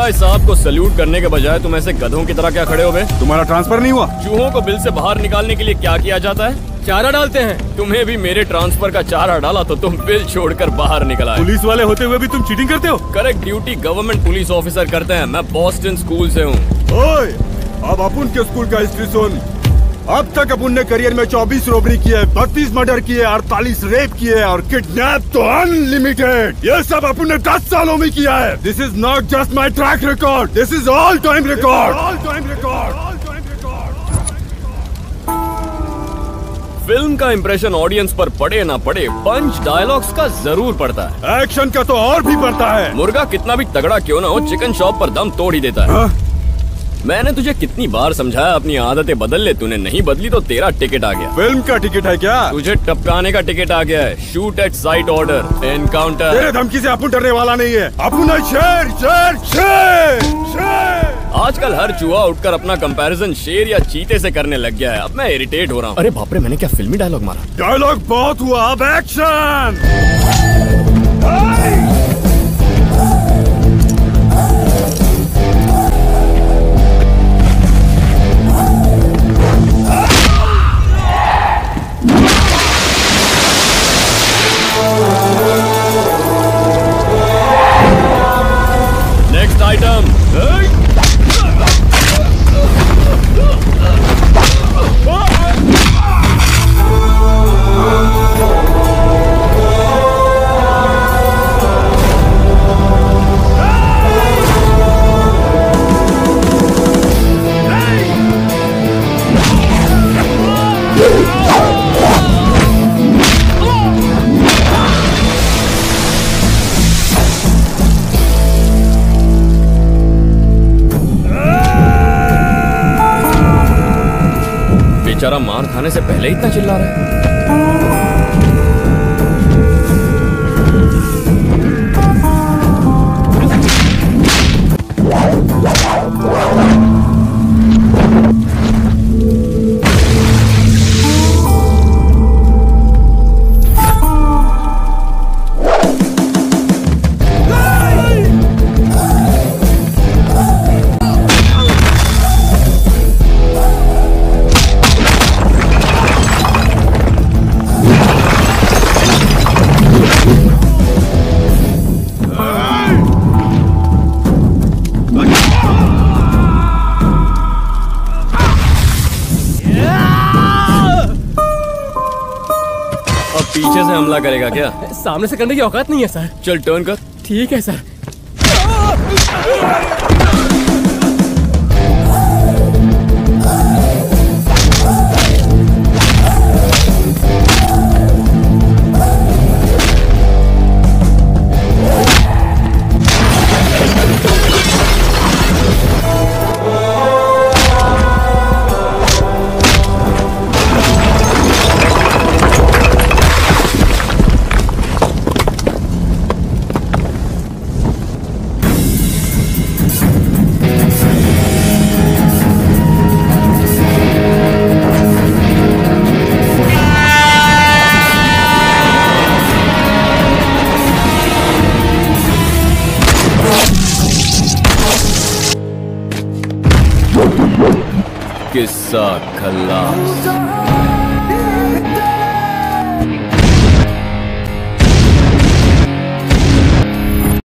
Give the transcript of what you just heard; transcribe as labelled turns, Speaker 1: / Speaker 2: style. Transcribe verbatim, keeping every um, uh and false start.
Speaker 1: भाई साहब को सल्यूट करने के बजाय तुम ऐसे गधों की तरह क्या खड़े हो बे?
Speaker 2: तुम्हारा ट्रांसफर नहीं हुआ?
Speaker 1: चूहों को बिल से बाहर निकालने के लिए क्या किया जाता है? चारा डालते हैं। तुम्हें भी मेरे ट्रांसफर का चारा डाला तो तुम बिल छोड़कर बाहर निकल आए।
Speaker 2: पुलिस वाले होते हुए भी तुम चीटिंग करते हो?
Speaker 1: Correct duty government police officer करते हैं। मैं बॉस्टन स्कूल से हूँ।
Speaker 2: ओए, अब अपन के स्कूल का हिस्ट्री सुन। अब तक अपन ने करियर में चौबीस रॉबरी किए, बत्तीस मर्डर किए, अड़तालीस रेप किए और किडनैप तो अनलिमिटेड। ये सब अपन ने दस सालों में किया है। This is not just my track record, this is all time record. All time record.
Speaker 1: Film का इंप्रेशन ऑडियंस पर पड़े ना पड़े, पंच डायलॉग्स का जरूर पड़ता है।
Speaker 2: एक्शन का तो और भी पड़ता है।
Speaker 1: मुर्गा कितना भी तगड़ा क्यों ना हो, चिकन शॉप पर दम तोड़ ही देता है।
Speaker 2: हा?
Speaker 1: मैंने तुझे कितनी बार समझाया अपनी आदतें बदल ले, तूने नहीं बदली तो तेरा टिकट आ गया।
Speaker 2: फिल्म का टिकट है क्या?
Speaker 1: तुझे टपकाने का टिकट आ गया है। Shoot at sight order, encounter.
Speaker 2: तेरे धमकी से अपन डरने वाला नहीं है। अपन है शेर, शेर, शेर, शेर।
Speaker 1: आजकल हर चूहा उठकर अपना कंपैरिजन शेर या चीते से करने लग गया है। अब मैं इरिटेट हो रहा हूँ। अरे बाप रे, मैंने क्या फिल्मी डायलॉग मारा?
Speaker 2: डायलॉग बहुत हुआ, अब एक्शन।
Speaker 1: Next item. बेचारा मार खाने से पहले इतना चिल्ला रहा है। पीछे से हमला करेगा क्या?
Speaker 3: सामने से करने की औकात नहीं है सर।
Speaker 1: चल टर्न कर।
Speaker 3: ठीक है सर। किस्सा खल्लास।